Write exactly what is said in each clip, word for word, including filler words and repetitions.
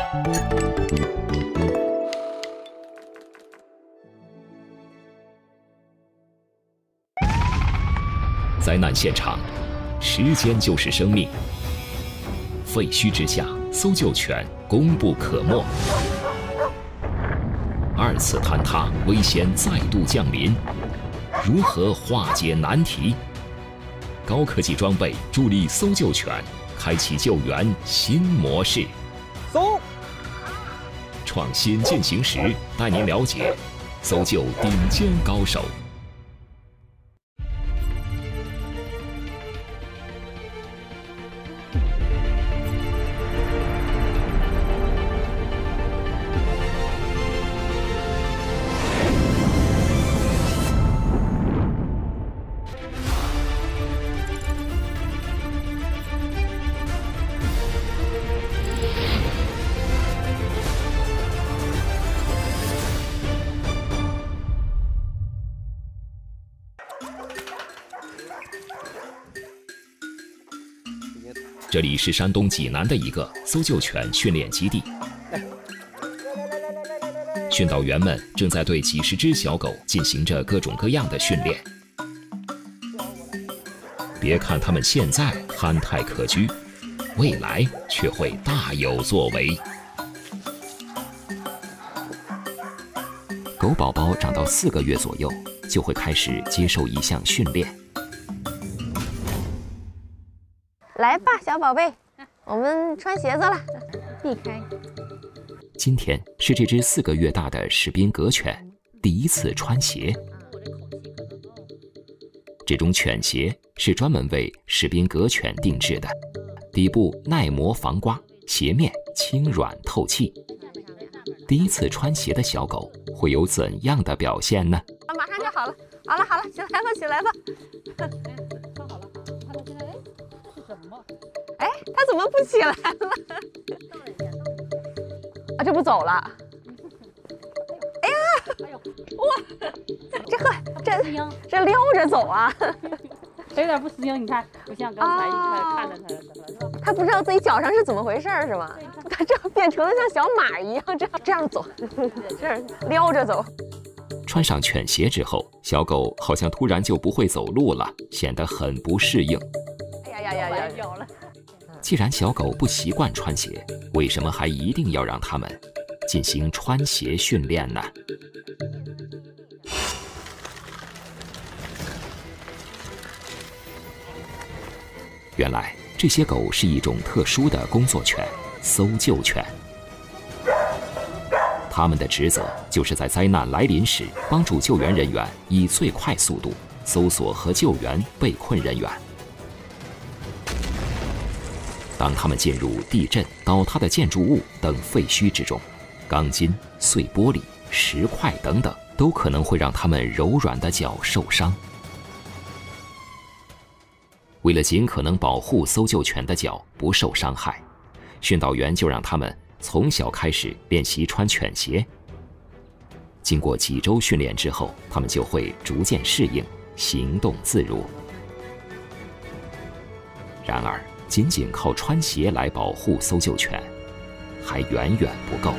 灾难现场，时间就是生命。废墟之下，搜救犬功不可没。二次坍塌，危险再度降临，如何化解难题？高科技装备助力搜救犬，开启救援新模式。 搜， 创新进行时，带您了解搜救顶尖高手。这里是山东济南的一个搜救犬训练基地，训导员们正在对几十只小狗进行着各种各样的训练。别看它们现在憨态可掬，未来却会大有作为。狗宝宝长到四个月左右，就会开始接受一项训练。 来吧，小宝贝，我们穿鞋子了，避开。 今天是这只四个月大的士宾格犬第一次穿鞋。这种犬鞋是专门为士宾格犬定制的，底部耐磨防刮，鞋面轻软透气。第一次穿鞋的小狗会有怎样的表现呢？ 马上就好了，好了好了，起来吧起来吧。 穿好了，看到现在，哎，这是什么？ 哎，它怎么不起来了？啊，这不走了。哎呀， 哎呦， 哇，这个这这撩着走啊。 有点不适应，你看，不像刚才你看看着它了，是吧？ 它不知道自己脚上是怎么回事是吗？它这样变成了像小马一样，这样这样走，这样撩着走。 穿上犬鞋之后，小狗好像突然就不会走路了，显得很不适应。 哎呀呀呀呀！ 咬了。 既然小狗不习惯穿鞋，为什么还一定要让它们进行穿鞋训练呢？原来这些狗是一种特殊的工作犬——搜救犬。它们的职责就是在灾难来临时，帮助救援人员以最快速度搜索和救援被困人员。当他们进入地震、倒塌的建筑物等废墟之中，钢筋、碎玻璃、石块等等都可能会让他们柔软的脚受伤。为了尽可能保护搜救犬的脚不受伤害，训导员就让他们从小开始练习穿犬鞋。经过几周训练之后，他们就会逐渐适应，行动自如。然而，仅仅靠穿鞋来保护搜救犬，还远远不够。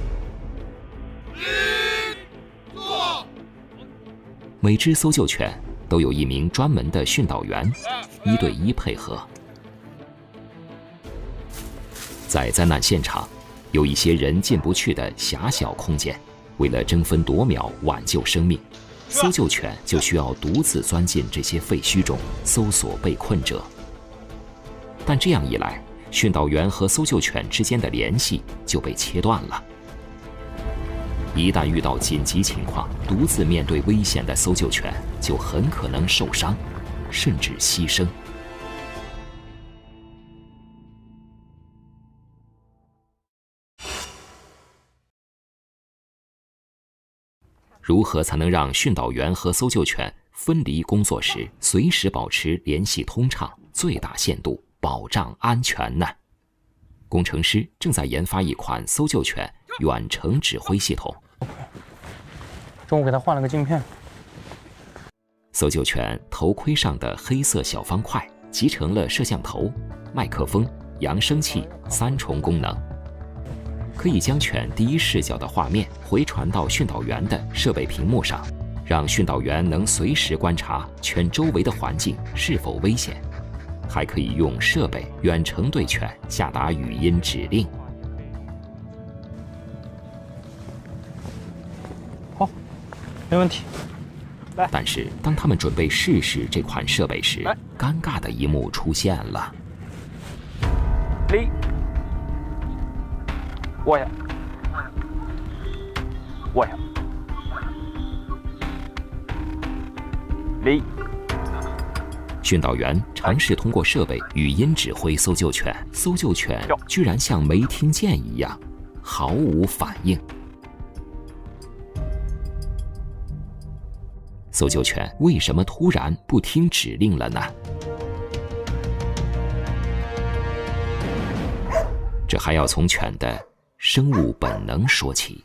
每只搜救犬都有一名专门的训导员，一对一配合。在灾难现场，有一些人进不去的狭小空间，为了争分夺秒挽救生命，搜救犬就需要独自钻进这些废墟中搜索被困者。但这样一来，训导员和搜救犬之间的联系就被切断了。一旦遇到紧急情况，独自面对危险的搜救犬就很可能受伤，甚至牺牲。如何才能让训导员和搜救犬分离工作时随时保持联系通畅，最大限度保障安全呢？工程师正在研发一款搜救犬远程指挥系统。 中午给它换了个镜片。 搜救犬头盔上的黑色小方块集成了摄像头、麦克风、扬声器三重功能，可可以将犬第一视角的画面回传到训导员的设备屏幕上，让训导员能随时观察犬周围的环境是否危险。还可以用设备远程对犬下达语音指令。 好，没问题。来。 但是当他们准备试试这款设备时，尴尬的一幕出现了。 立。卧下。卧下。立。 训导员尝试通过设备语音指挥搜救犬，搜救犬居然像没听见一样，毫无反应。搜救犬为什么突然不听指令了呢？这还要从犬的生物本能说起。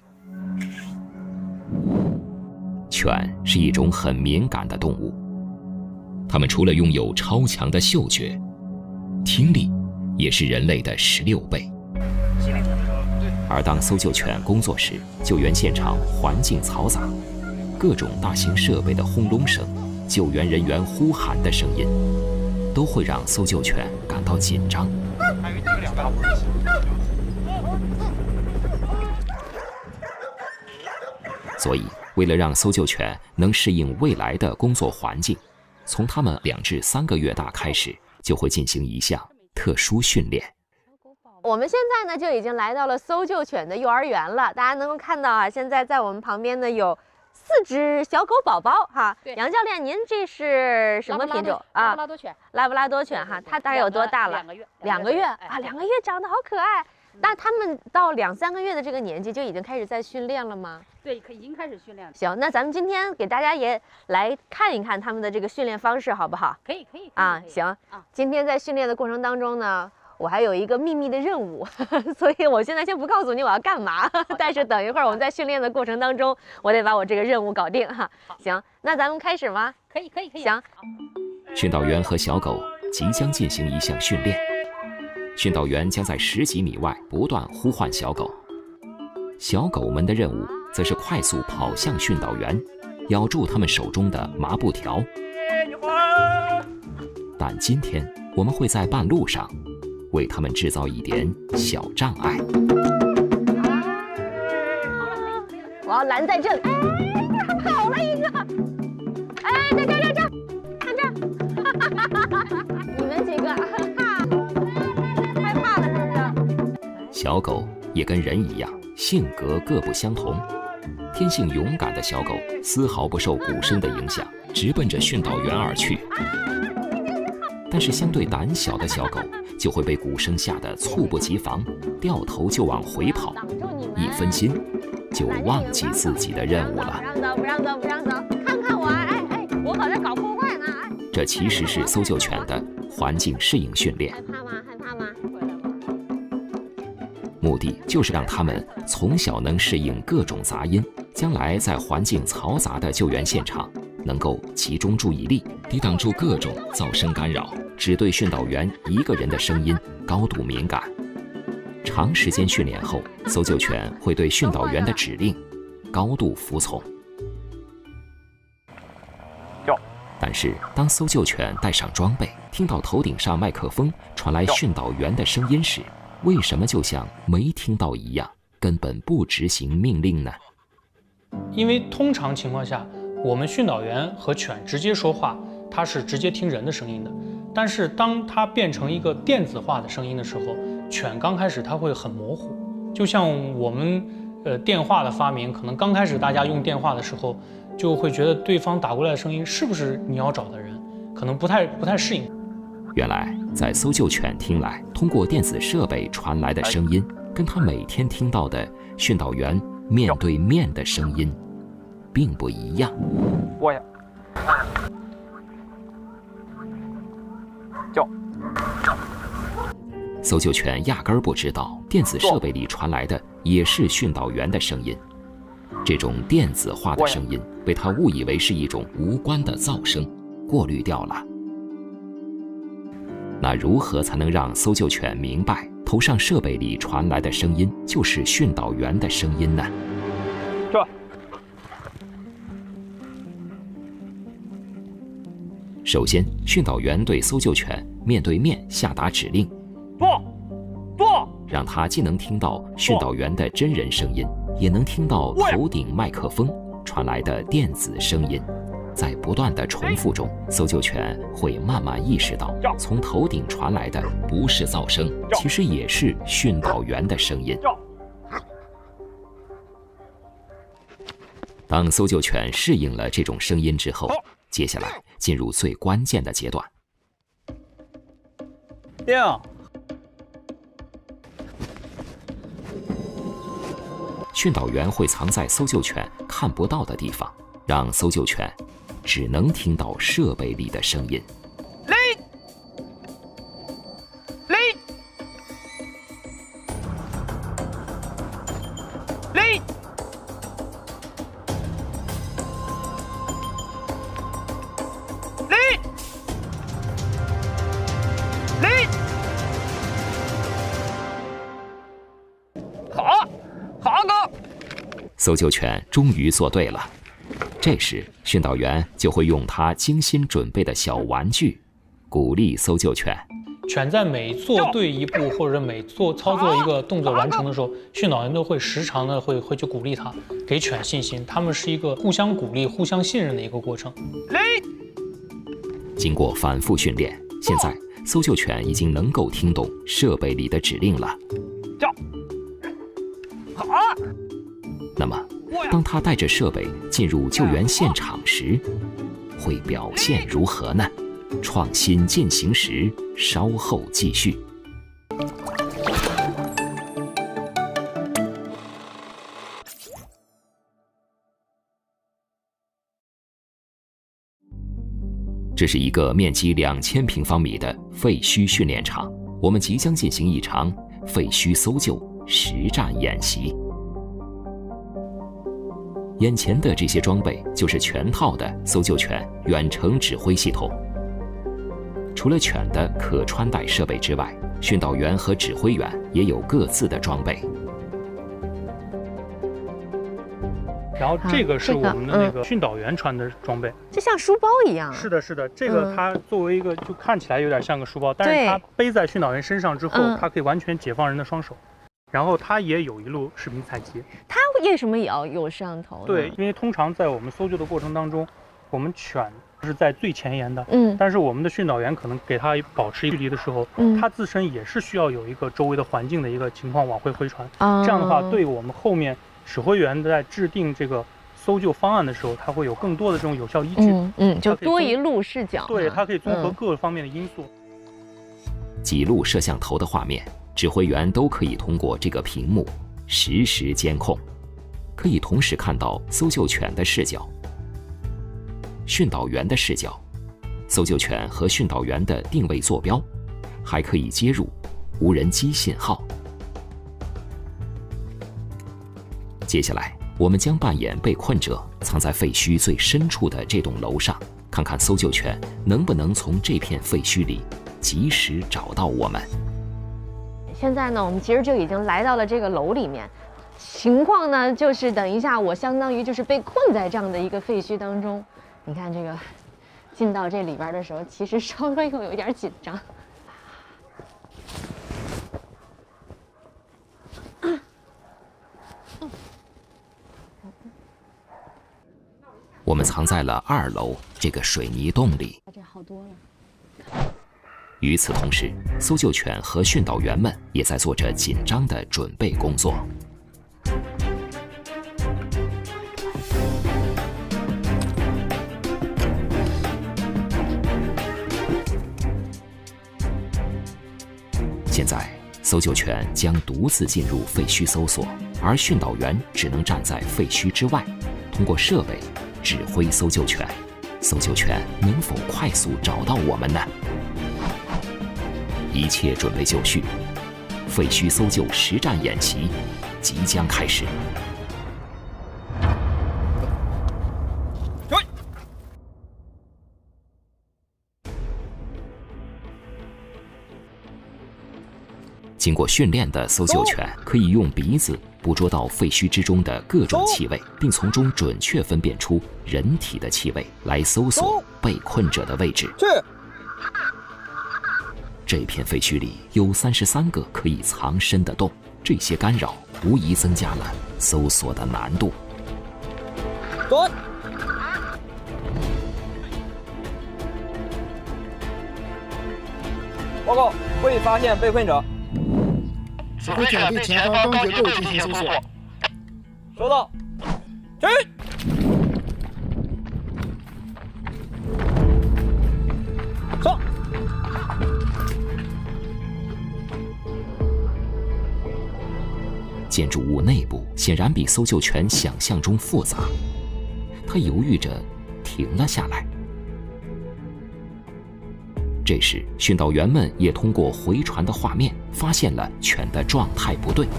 犬是一种很敏感的动物。它们除了拥有超强的嗅觉，听力也是人类的十六倍。而当搜救犬工作时，救援现场环境嘈杂，各种大型设备的轰隆声、救援人员呼喊的声音，都会让搜救犬感到紧张。所以，为了让搜救犬能适应未来的工作环境，从它们两至三个月大开始，就会进行一项特殊训练。 我们现在呢就已经来到了搜救犬的幼儿园了。大家能够看到啊，现在在我们旁边呢有四只小狗宝宝哈。 对， 杨教练，您这是什么品种啊？ 拉布拉多犬。 拉布拉多犬哈，它大概有多大了？ 两个月。 两个月啊，两个月长得好可爱。那他们到两三个月的这个年纪就已经开始在训练了吗？ 对，已经开始训练了。 行，那咱们今天给大家也来看一看他们的这个训练方式，好不好？ 可以，可以啊，行啊。今天在训练的过程当中呢，我还有一个秘密的任务，呵呵，所以我现在先不告诉你我要干嘛，但是等一会儿我们在训练的过程当中，我得把我这个任务搞定哈。行，那咱们开始吗？ 可以，可以，可以。 行。 训导员和小狗即将进行一项训练。训导员将在十几米外不断呼唤小狗，小狗们的任务则是快速跑向训导员，咬住他们手中的麻布条。但今天我们会在半路上为他们制造一点小障碍。 我要拦在这里。哎，他跑了一个。哎，这这这这，看这儿。你们几个。 小狗也跟人一样，性格各不相同。天性勇敢的小狗丝毫不受鼓声的影响，直奔着训导员而去。但是相对胆小的小狗就会被鼓声吓得猝不及防，掉头就往回跑，一分心就忘记自己的任务了。 不让走，不让走，不让走！看看我，哎哎，我可在搞破坏呢！ 这其实是搜救犬的环境适应训练。 害怕吗？害怕吗？ 目的就是让他们从小能适应各种杂音，将来在环境嘈杂的救援现场能够集中注意力，抵挡住各种噪声干扰，只对训导员一个人的声音高度敏感。长时间训练后，搜救犬会对训导员的指令高度服从。但是当搜救犬带上装备，听到头顶上麦克风传来训导员的声音时，为什么就像没听到一样，根本不执行命令呢？ 因为通常情况下，我们训导员和犬直接说话，它是直接听人的声音的。但是当它变成一个电子化的声音的时候，犬刚开始它会很模糊。就像我们呃电话的发明，可能刚开始大家用电话的时候，就会觉得对方打过来的声音是不是你要找的人，可能不太不太适应。 原来，在搜救犬听来，通过电子设备传来的声音，跟他每天听到的训导员面对面的声音，并不一样。 卧下。叫。 搜救犬压根儿不知道，电子设备里传来的也是训导员的声音。这种电子化的声音被他误以为是一种无关的噪声，过滤掉了。那如何才能让搜救犬明白头上设备里传来的声音就是训导员的声音呢？ 这。 首先，训导员对搜救犬面对面下达指令， 坐，坐， 让它既能听到训导员的真人声音，也能听到头顶麦克风传来的电子声音。在不断的重复中，搜救犬会慢慢意识到，从头顶传来的不是噪声，其实也是训导员的声音。当搜救犬适应了这种声音之后，接下来进入最关键的阶段。 定。 训导员会藏在搜救犬看不到的地方，让搜救犬只能听到设备里的声音。 立，立，立，立，立，好，好哥。 搜救犬终于做对了。这时，训导员就会用他精心准备的小玩具，鼓励搜救犬。 犬在每做对一步，或者每做操作一个动作完成的时候，训导员都会时常的会会去鼓励它，给犬信心。他们是一个互相鼓励、互相信任的一个过程。 经过反复训练，现在搜救犬已经能够听懂设备里的指令了。 叫，好。 那么，当他带着设备进入救援现场时，会表现如何呢？创新进行时，稍后继续。这是一个面积两千平方米的废墟训练场，我们即将进行一场废墟搜救实战演习。眼前的这些装备就是全套的搜救犬远程指挥系统。除了犬的可穿戴设备之外，训导员和指挥员也有各自的装备。 然后这个是我们的那个训导员穿的装备， 就像书包一样。 是的，是的，这个它作为一个就看起来有点像个书包，但是它背在训导员身上之后，它可以完全解放人的双手。然后它也有一路视频采集。它为什么也要有摄像头呢？ 对，因为通常在我们搜救的过程当中，我们犬是在最前沿的， 嗯， 但是我们的训导员可能给它保持距离的时候，嗯，它自身也是需要有一个周围的环境的一个情况往回回传，哦，这样的话，对我们后面指挥员在制定这个搜救方案的时候，它会有更多的这种有效依据， 嗯嗯，就多一路视角， 对，它可以综合各方面的因素。 几路摄像头的画面，指挥员都可以通过这个屏幕实时监控，可以同时看到搜救犬的视角、训导员的视角、搜救犬和训导员的定位坐标，还可以接入无人机信号。接下来，我们将扮演被困者，藏在废墟最深处的这栋楼上，看看搜救犬能不能从这片废墟里及时找到我们。 现在呢，我们其实就已经来到了这个楼里面，情况呢就是等一下我相当于就是被困在这样的一个废墟当中。你看这个进到这里边的时候，其实稍微会有一点紧张。 我们藏在了二楼这个水泥洞里。 这好多了。 与此同时，搜救犬和训导员们也在做着紧张的准备工作。现在，搜救犬将独自进入废墟搜索，而训导员只能站在废墟之外，通过设备指挥搜救犬。搜救犬能否快速找到我们呢？一切准备就绪，废墟搜救实战演习即将开始。 经过训练的搜救犬可以用鼻子捕捉到废墟之中的各种气味，并从中准确分辨出人体的气味，来搜索被困者的位置。这片废墟里有三十三个可以藏身的洞，这些干扰无疑增加了搜索的难度。 蹲。报告，未发现被困者。 指挥犬对前方钢结构进行搜索。 收到。去。上。 建筑物内部显然比搜救犬想象中复杂，它犹豫着停了下来。这时，训导员们也通过回传的画面发现了犬的状态不对。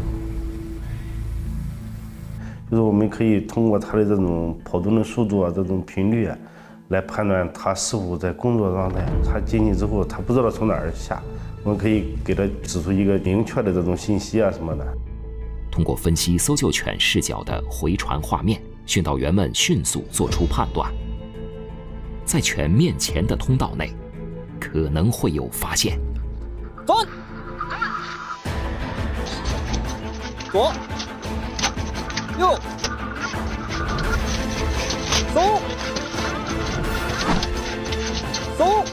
就是我们可以通过它的这种跑动的速度啊，这种频率啊，来判断它是否在工作状态。它进去之后，它不知道从哪儿下，我们可以给它指出一个明确的这种信息啊什么的。 通过分析搜救犬视角的回传画面，训导员们迅速做出判断：在犬面前的通道内，可能会有发现。 走，左，右，走，走。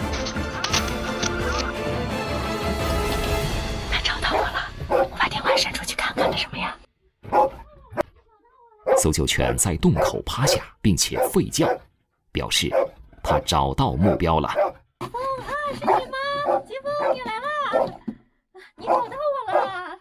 他找到我了，我把电话伸出去看看，那什么呀？ 搜救犬在洞口趴下，并且吠叫，表示它找到目标了。 疾风啊，是你吗？疾风，你来了，你找到我了，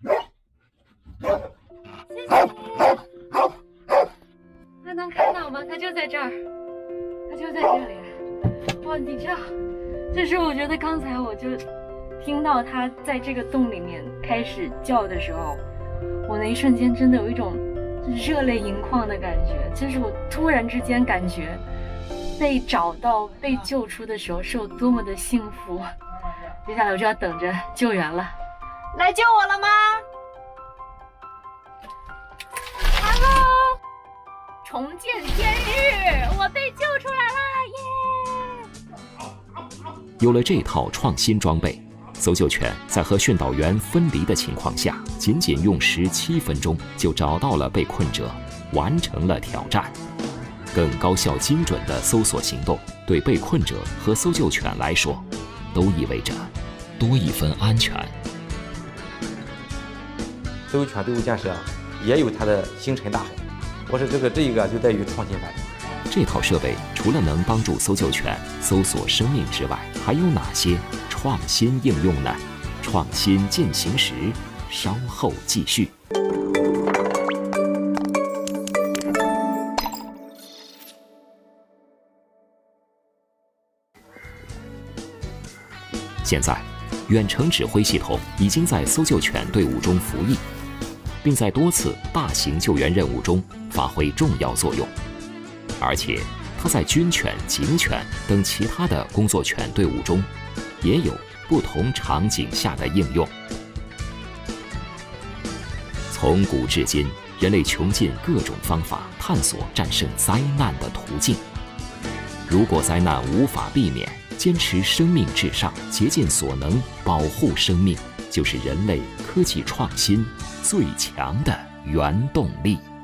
谢谢你。他能看到吗？他就在这儿，他就在这里。哇，你知道，就是我觉得刚才我就听到他在这个洞里面开始叫的时候，我那一瞬间真的有一种热泪盈眶的感觉，就是我突然之间感觉被找到、被救出的时候是有多么的幸福。接下来我就要等着救援了。来救我了吗 ？Hello， 重见天日，我被救出来了，耶！ 有了这套创新装备，搜救犬在和训导员分离的情况下，仅仅用十七分钟就找到了被困者，完成了挑战。更高效精准的搜索行动，对被困者和搜救犬来说，都意味着多一分安全。 搜救犬队伍建设也有它的星辰大海，我说这个这一个就在于创新版。 这套设备除了能帮助搜救犬搜索生命之外，还有哪些创新应用呢？创新进行时，稍后继续。现在，远程指挥系统已经在搜救犬队伍中服役，并在多次大型救援任务中发挥重要作用。而且，它在军犬、警犬等其他的工作犬队伍中，也有不同场景下的应用。从古至今，人类穷尽各种方法探索战胜灾难的途径。如果灾难无法避免，坚持生命至上，竭尽所能保护生命，就是人类科技创新最强的原动力。